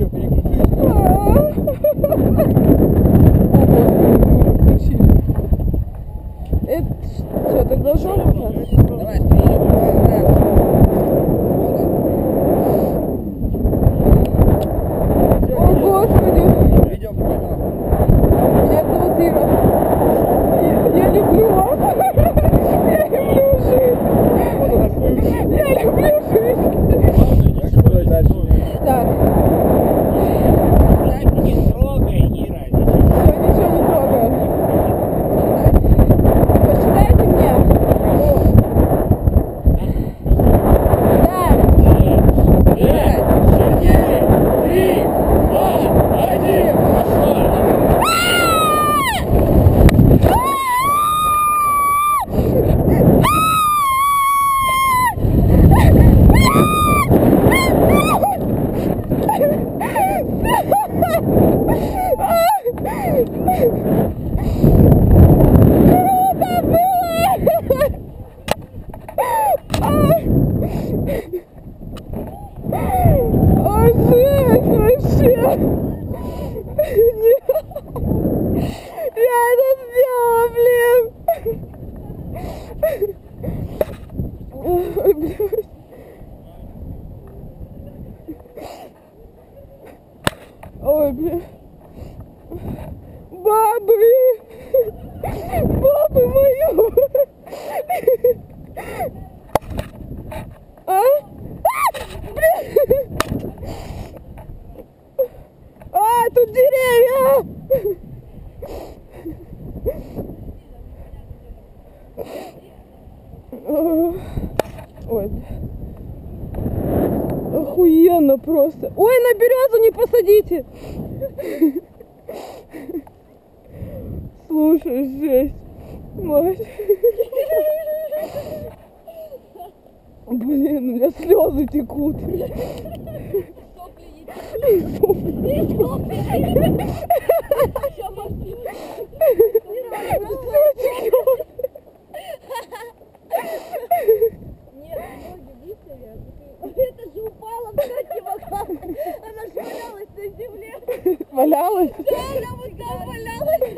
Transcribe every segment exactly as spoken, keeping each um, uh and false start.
Видео переключились. Это что, так должно быть? Давай, стрелять. О, Господи! Видео побежал. Меня зовут Ира. Я, я люблю вас. Я люблю жизнь. Я люблю жизнь. Так, что будет дальше? Так. Не трогай, Ира. Все, ничего не трогаю. Посчитайте мне. Да. Пять, четыре, три, два, один. О, жесть вообще! Нет! Я это сделала, блин! Ой, блядь! Ой, блин! Бабы! Бабы мою! А? А, тут деревья! Ой, охуенно просто. Ой, на березу не посадите! Слушай, жесть. Мать. Блин, у меня слезы текут. Это же упала, кстати, вокруг. Она же валялась на земле. Валялась? Да, она вот там валялась.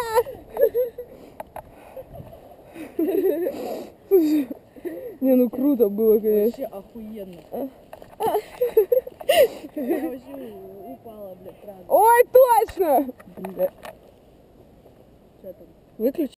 Слушай, не, ну круто было, конечно. Вообще охуенно. Я вообще упала, блядь, правда. Ой, точно! Что там? Выключи.